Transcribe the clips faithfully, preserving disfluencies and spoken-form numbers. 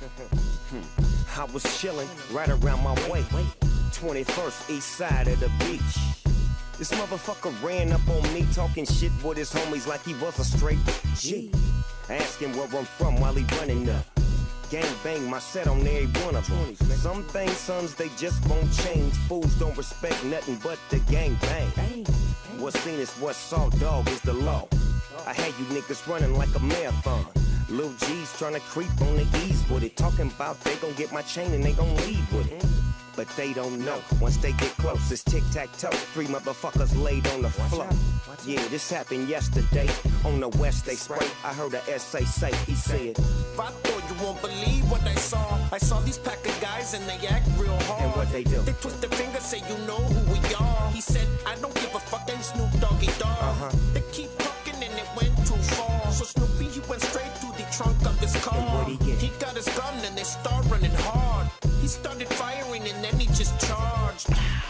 I was chillin' right around my way, twenty-first east side of the beach. This motherfucker ran up on me talking shit with his homies like he was a straight G. Asking where I'm from while he running up. Gang bang my set on every one of them. Some things, sons, they just won't change. Fools don't respect nothing but the gang bang. What's seen is what's saw, dog, is the law. I had you niggas running like a marathon. Lil G's tryna creep on the ease with it. Talking about they gon' get my chain and they gon' leave with it. But they don't know, once they get close, it's tic-tac-toe. Three motherfuckers laid on the floor. Yeah, this happened yesterday. On the west they spray. I heard a S A say, he said, I thought you won't believe what I saw. I saw these pack of guys and they act real hard. And what they do? They twist their fingers, say you know who we are. He said, I don't give a fuck, ain't Snoop Doggy Dogg. Uh-huh. They keep talking and it went too far. So Snoopy, he went straight to the trunk of his car. And what'd he get? He got his gun and they start running hard. He started firing and then he just charged.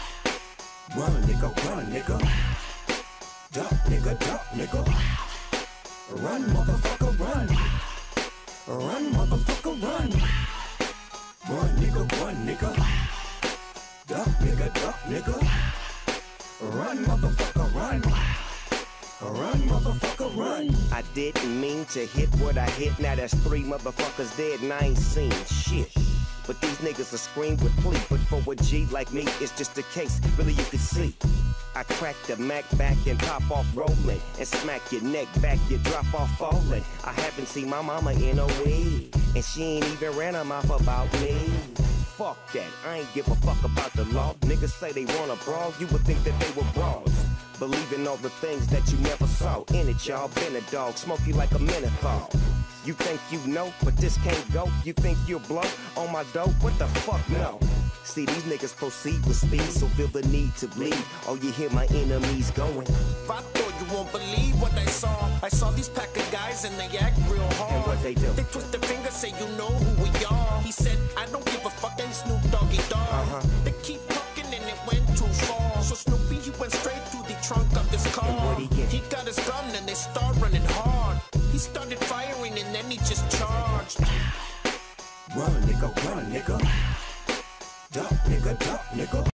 Run, nigga, run, nigga. Duck, nigga, duck, nigga. Run, motherfucker, run. Run, motherfucker, run. Run, nigga, run, nigga. Duck, nigga, duck, nigga. Run, motherfucker, run. Run, motherfucker, run. I didn't mean to hit what I hit. Now that's three motherfuckers dead and I ain't seen shit. But these niggas will scream with plea. But for a G like me, it's just a case. Really, you can see. I crack the Mac back and pop off rolling. And smack your neck back, you drop off falling. I haven't seen my mama in a week. And she ain't even ran her mouth about me. Fuck that, I ain't give a fuck about the law. Niggas say they wanna brawl, you would think that they were broads. Believing all the things that you never saw. In it, y'all, been a dog, smoke you like a menthol. You think you know, but this can't go. You think you'll blow on my dope? What the fuck, no. See, these niggas proceed with speed, so feel the need to bleed. Oh, you hear my enemies going. I thought you won't believe what I saw. I saw these pack of guys and they act real hard. And what they do? They twist their fingers, say you know who we are. He said, I don't give a fuck, ain't Snoop Doggy Dogg. Uh-huh. They keep talking and it went too far. So Snoopy, he went straight to the trunk of his car. And what'd he get? He got his gun and they start running hard. He started firing and then he just charged. Run, nigga, run, nigga. Duck, nigga, duck, nigga.